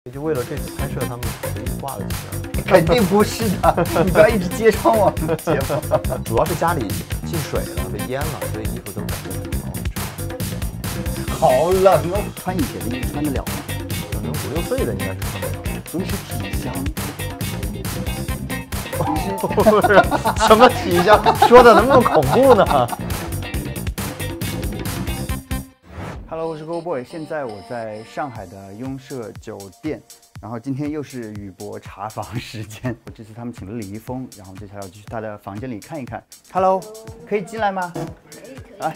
就为了这次拍摄，他们随意挂了几件。 肯定不是的，你不要一直揭穿我们的节目。 主要是家里进水了，被淹了，所以衣服都感觉很潮。 好冷哦！穿以前的衣服穿得了吗？ 可能5、6岁的应该是穿不了。 所以是体香。 不是什么体香，说的能不能恐怖呢 ？Hello， 我是 Go Boy， 现在我在上海的雍舍酒店，然后今天又是宇博查房时间。这次他们请了李易峰，然后接下来我就去他的房间里看一看。Hello， 可以进来吗？可以。来。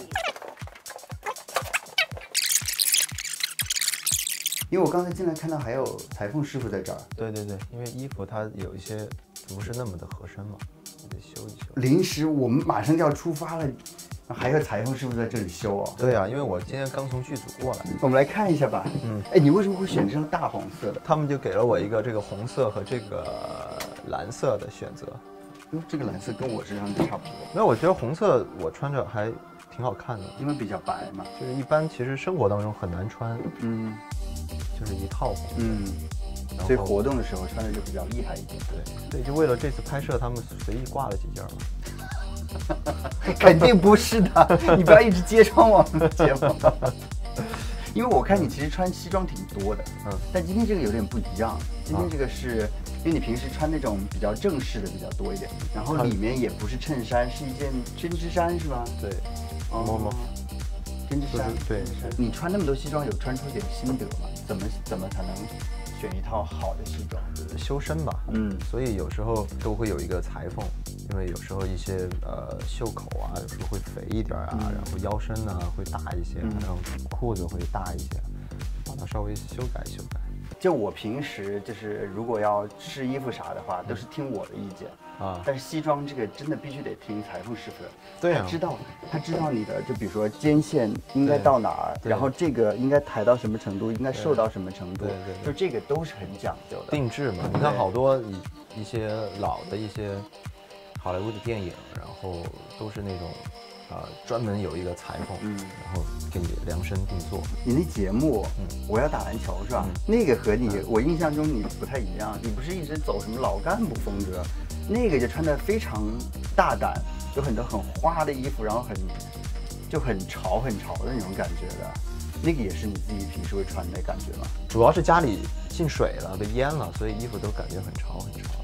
因为我刚才进来看到还有裁缝师傅在这儿。 对对对，因为衣服它有一些不是那么的合身嘛，你得修一修。 临时我们马上就要出发了，还有裁缝师傅在这里修哦。 对啊，因为我今天刚从剧组过来。 我们来看一下吧。哎，你为什么会选这张大红色的？ 他们就给了我一个这个红色和这个蓝色的选择。 这个蓝色跟我这张差不多。 没有，我觉得红色我穿着还挺好看的， 因为比较白嘛。 就是一般其实生活当中很难穿。就是一套红。 所以活动的时候穿的就比较厉害一点。 对，就为了这次拍摄，他们随意挂了几件嘛。 肯定不是的，你不要一直揭穿我们的节目。因为我看你其实穿西装挺多的，但今天这个有点不一样。今天这个是因为你平时穿那种比较正式的比较多一点，然后里面也不是衬衫，是一件针织衫是吧？ 对，摸摸。 针织衫。 对。 你穿那么多西装，有穿出一点心得吗？怎么才能选一套好的西装？ 修身吧，所以有时候都会有一个裁缝，因为有时候一些袖口啊，有时候会肥一点啊，然后腰身呢会大一些，然后裤子会大一些，把它稍微修改修改。 就我平时就是如果要试衣服啥的话，都是听我的意见啊。但是西装这个真的必须得听裁缝师傅的。对啊，他知道你的，就比如说肩线应该到哪儿，然后这个应该抬到什么程度，应该瘦到什么程度，就这个都是很讲究的。 定制嘛，你看好多一些老的一些好莱坞的电影，然后都是那种。专门有一个裁缝，然后给你量身定做。你那节目，我要打篮球是吧？那个和你，我印象中你不太一样，你不是一直走什么老干部风格，那个就穿得非常大胆，有很多很花的衣服，然后很潮的那种感觉的。那个也是你自己平时会穿的感觉吗？ 主要是家里进水了，被淹了，所以衣服都感觉很潮很潮。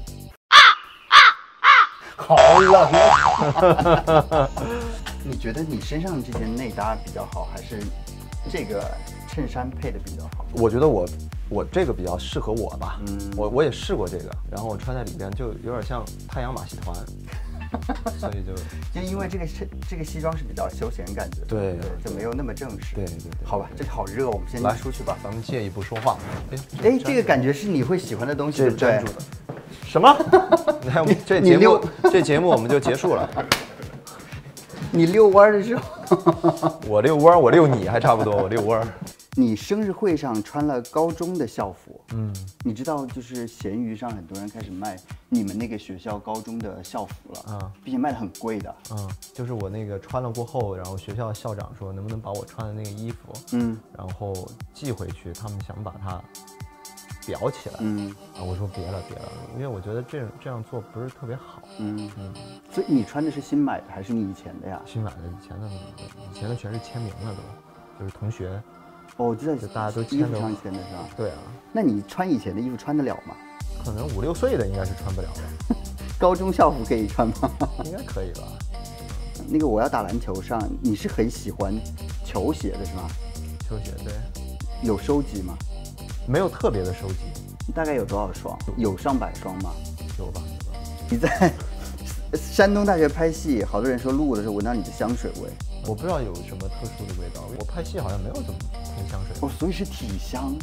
好冷啊！你觉得你身上这件内搭比较好，还是这个衬衫配的比较好？ 我觉得我这个比较适合我吧。我也试过这个，然后我穿在里边就有点像太阳马戏团，所以就因为这个西装是比较休闲感觉， 对， 就没有那么正式。对。好吧，这好热，我们先来出去吧。 咱们借一步说话。 哎，这个感觉是你会喜欢的东西，对不对？ 粘住的。什么？你看这节目我们就结束了。 你遛弯的时候， 我遛弯，我遛你还差不多，我遛弯。 你生日会上穿了高中的校服，你知道就是闲鱼上很多人开始卖你们那个学校高中的校服了，并且卖的很贵的， 就是我那个穿了过后，然后学校校长说能不能把我穿的那个衣服，然后寄回去，他们想把它裱起来，我说别了，因为我觉得这样做不是特别好， 所以你穿的是新买的还是你以前的呀？ 新买的，以前的全是签名了都，就是同学， 就在大家都签的上签的是吧？ 对啊。 那你穿以前的衣服穿得了吗？ 可能5、6岁的应该是穿不了的。 高中校服可以穿吗？ 应该可以吧。 那个我要打篮球上，你是很喜欢球鞋的是吗？ 球鞋对。 有收集吗？ 没有特别的收集。 大概有多少双？有上百双吗？ 有吧。 你在山东大学拍戏，好多人说路的时候闻到你的香水味。 我不知道有什么特殊的味道，我拍戏好像没有怎么喷香水。 所以是体香。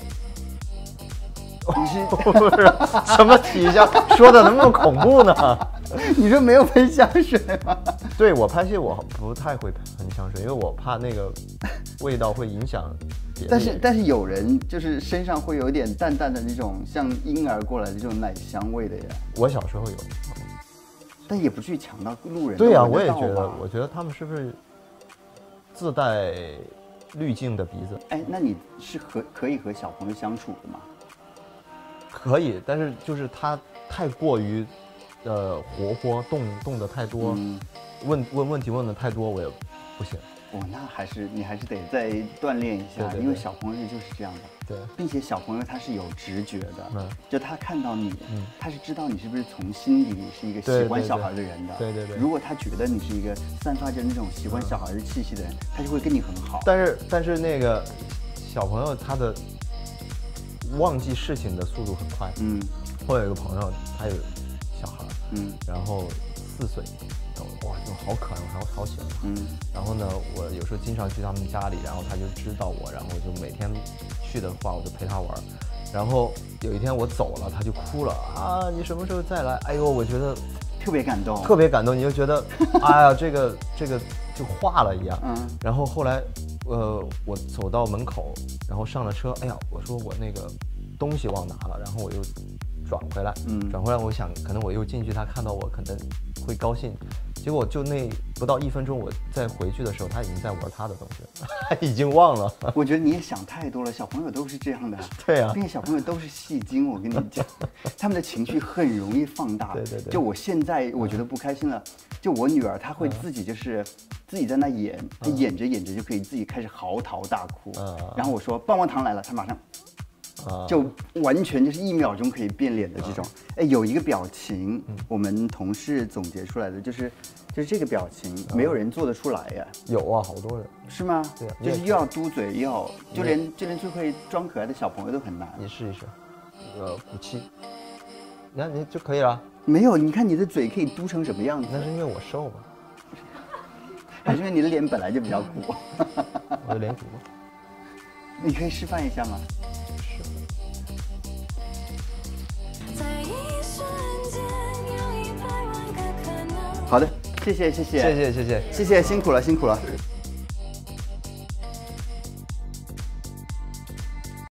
你是不是什么体香？说的能不能恐怖呢？ 你说没有喷香水吗？ 对，我拍戏我不太会喷香水，因为我怕那个味道会影响别的。 但是有人就是身上会有一点淡淡的那种像婴儿过来的这种奶香味的呀。 我小时候有， 但也不至于强到路人。 对呀，我也觉得，我觉得他们是不是自带滤镜的鼻子？ 哎，那你是可以和小朋友相处的吗？ 可以，但是就是他太过于活泼，动的太多，问问题问的太多，我也不行。 哦，那你还是得再锻炼一下，因为小朋友就是这样的。 对， 并且小朋友他是有直觉的，就他看到你，他是知道你是不是从心底里是一个喜欢小孩的人的。 对。 如果他觉得你是一个散发着那种喜欢小孩的气息的人，他就会跟你很好。 但是那个小朋友他的忘记事情的速度很快。我有一个朋友，他有小孩，然后4岁。哇，这种好可爱，我好喜欢他。然后呢，我有时候经常去他们家里，然后他就知道我，然后就每天去的话，我就陪他玩。然后有一天我走了，他就哭了啊！你什么时候再来？哎呦，我觉得特别感动， 特别感动。你就觉得，哎呀，这个就化了一样。然后后来，我走到门口，然后上了车，哎呀，我说我那个东西忘拿了，然后我又转回来，我想可能我又进去，他看到我可能会高兴。结果就那不到1分钟，我再回去的时候，他已经在玩他的东西了，他已经忘了。 我觉得你也想太多了，小朋友都是这样的。 对啊， 并且小朋友都是戏精，我跟你讲，他们的情绪很容易放大。 对。 就我现在我觉得不开心了，就我女儿她会自己自己在那演，她演着演着就可以自己开始嚎啕大哭。然后我说棒棒糖来了，她马上。就完全就是1秒钟可以变脸的这种。哎，有一个表情，我们同事总结出来的就是这个表情，没有人做得出来呀。有啊，好多人。 是吗？ 对， 就是又要嘟嘴，又要就连最会装可爱的小朋友都很难。 你试一试，鼓气，你就可以了。 没有，你看你的嘴可以嘟成什么样子？ 那是因为我瘦嘛。 还是因为你的脸本来就比较鼓？ 我的脸鼓。 你可以示范一下吗？好的，谢谢，辛苦了。